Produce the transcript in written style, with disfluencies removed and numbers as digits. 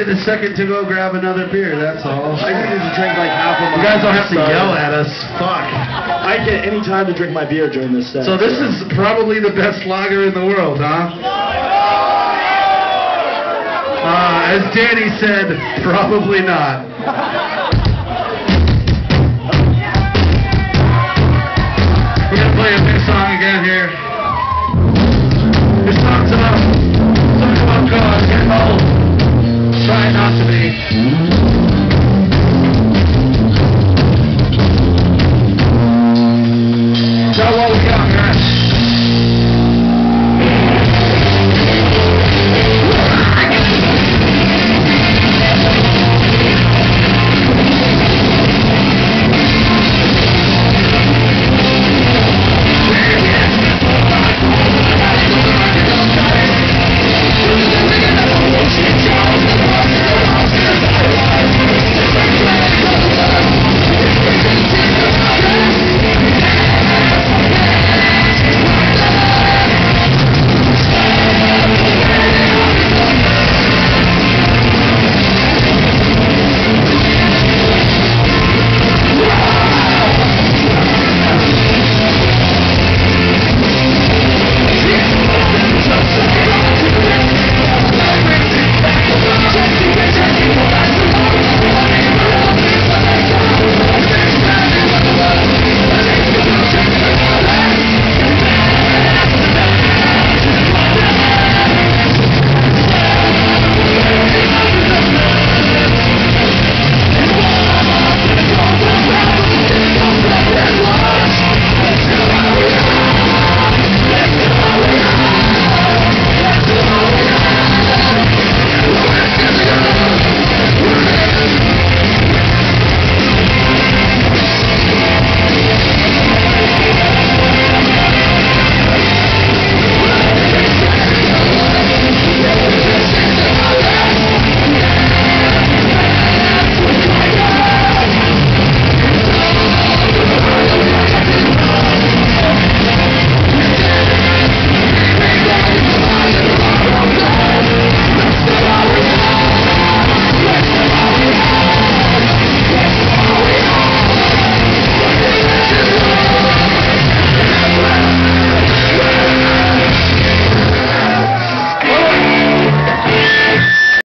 needed a second to go grab another beer, that's all. I needed to drink like half of my... You guys don't have to yell at us. Fuck. I get any time to drink my beer during this set. So this is probably the best lager in the world, huh? As Danny said, probably not. We're gonna play a big song again here. This song's about God, get old. Try not to be.